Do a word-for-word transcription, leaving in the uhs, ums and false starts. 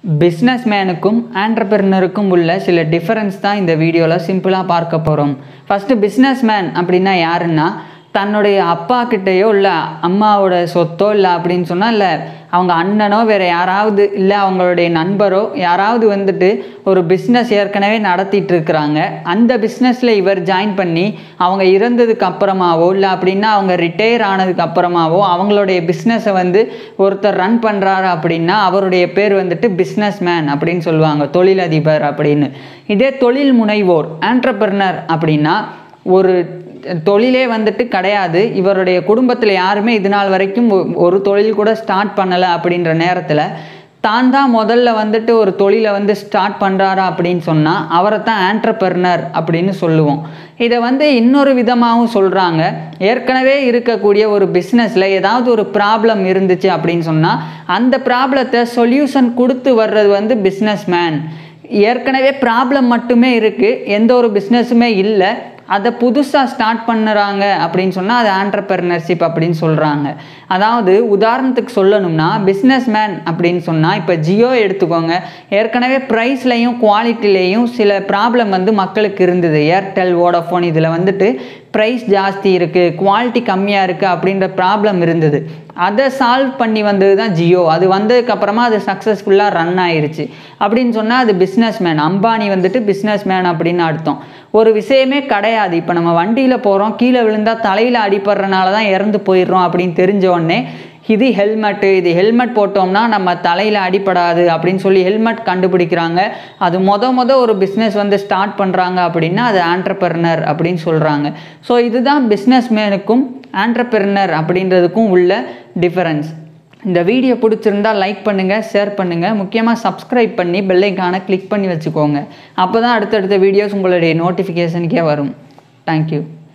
Business மேனுக்கும் ஆண்டர்பிரினருக்கும் உள்ள சில difference தான் இந்த வீடியோவில் சிம்பிளாக பார்க்க போகிறோம். ஃபஸ்ட்டு பிஸ்னஸ் மேன் அப்படின்னா யாருன்னா, தன்னுடைய அப்பா கிட்டேயோ இல்லை அம்மாவோட சொத்தோ இல்லை அப்படின்னு சொன்னால், இல்லை அவங்க அண்ணனோ வேறு யாராவது இல்லை அவங்களுடைய நண்பரோ யாராவது வந்துட்டு ஒரு பிஸ்னஸ் ஏற்கனவே நடத்திட்டு இருக்கிறாங்க. அந்த பிஸ்னஸில் இவர் ஜாயின் பண்ணி அவங்க இறந்ததுக்கு அப்புறமாவோ இல்லை அப்படின்னா அவங்க ரிட்டையர் ஆனதுக்கு அப்புறமாவோ அவங்களுடைய பிஸ்னஸை வந்து ஒருத்தர் ரன் பண்ணுறாரு அப்படின்னா அவருடைய பேர் வந்துட்டு பிஸ்னஸ் மேன் அப்படின்னு சொல்லுவாங்க, தொழிலதிபர் அப்படின்னு. இதே தொழில் முனைவோர் ஆண்டர்பிரினர் அப்படின்னா ஒரு தொழிலே வந்துட்டு கிடையாது, இவருடைய குடும்பத்தில் யாருமே இது நாள் வரைக்கும் ஒரு தொழில் கூட ஸ்டார்ட் பண்ணலை அப்படின்ற நேரத்தில் தான் தான் முதல்ல வந்துட்டு ஒரு தொழிலை வந்து ஸ்டார்ட் பண்ணுறாரா அப்படின்னு சொன்னால் அவரை தான் ஆண்டர்பிரினர் அப்படின்னு சொல்லுவோம். இதை வந்து இன்னொரு விதமாகவும் சொல்கிறாங்க. ஏற்கனவே இருக்கக்கூடிய ஒரு பிஸ்னஸில் ஏதாவது ஒரு ப்ராப்ளம் இருந்துச்சு அப்படின்னு சொன்னால் அந்த ப்ராப்ளத்தை சொல்யூஷன் கொடுத்து வர்றது வந்து பிஸ்னஸ் மேன். ஏற்கனவே ப்ராப்ளம் மட்டுமே இருக்குது, எந்த ஒரு பிஸ்னஸுமே இல்லை, அதை புதுசாக ஸ்டார்ட் பண்ணுறாங்க அப்படின்னு சொன்னால் அது ஆண்டர்பிரினர்ஷிப் அப்படின்னு சொல்கிறாங்க. அதாவது உதாரணத்துக்கு சொல்லணும்னா பிஸ்னஸ் மேன் அப்படின்னு சொன்னால் இப்போ ஜியோ எடுத்துக்கோங்க. ஏற்கனவே ப்ரைஸ்லையும் குவாலிட்டிலையும் சில ப்ராப்ளம் வந்து மக்களுக்கு இருந்தது. ஏர்டெல், வோடாஃபோன் இதில் வந்துட்டு ப்ரைஸ் ஜாஸ்தி இருக்குது, குவாலிட்டி கம்மியாக இருக்குது அப்படின்ற ப்ராப்ளம் இருந்தது. அதை சால்வ் பண்ணி வந்தது தான் ஜியோ. அது வந்ததுக்கப்புறமா அது சக்ஸஸ்ஃபுல்லாக ரன் ஆயிடுச்சு அப்படின்னு சொன்னால் அது பிஸ்னஸ் மேன். அம்பானி வந்துட்டு பிஸ்னஸ் மேன் அப்படின்னு அர்த்தம். ஒரு விஷயமே கிடையாது, இப்போ நம்ம வண்டியில் போகிறோம், கீழே விழுந்தால் தலையில் அடிப்படுறனால தான் இறந்து போயிடுறோம் அப்படின்னு தெரிஞ்ச உடனே இது ஹெல்மெட்டு, இது ஹெல்மெட் போட்டோம்னா நம்ம தலையில் அடிப்படாது அப்படின்னு சொல்லி ஹெல்மெட் கண்டுபிடிக்கிறாங்க. அது மொத மொதல் ஒரு பிஸ்னஸ் வந்து ஸ்டார்ட் பண்ணுறாங்க அப்படின்னா அது ஆண்டர்பிரினர் அப்படின்னு சொல்கிறாங்க. ஸோ இதுதான் பிஸ்னஸ் மேனுக்கும் ஆண்டர்பிரினர் அப்படின்றதுக்கும் உள்ள டிஃபரன்ஸ். இந்த வீடியோ பிடிச்சிருந்தால் லைக் பண்ணுங்கள், ஷேர் பண்ணுங்கள், முக்கியமாக சப்ஸ்கிரைப் பண்ணி பெல் ஐகானை கிளிக் பண்ணி வச்சுக்கோங்க. அப்போ தான் அடுத்தடுத்த வீடியோஸ் உங்களுடைய நோட்டிஃபிகேஷனுக்கே வரும். தேங்க்யூ.